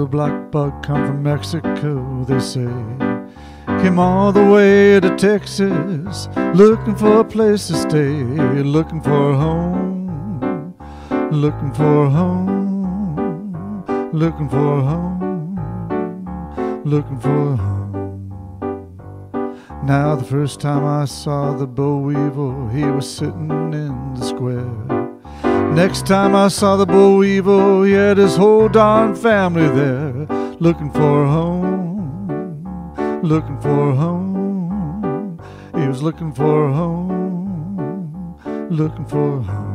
black bug come from Mexico, they say. Came all the way to Texas, looking for a place to stay, looking for a home, looking for a home, looking for a home, looking for a home. Now the first time I saw the boll weevil, he was sitting in the square. Next time I saw the boll weevil, he had his whole darn family there, looking for a home, looking for a home. He was looking for a home, looking for a home.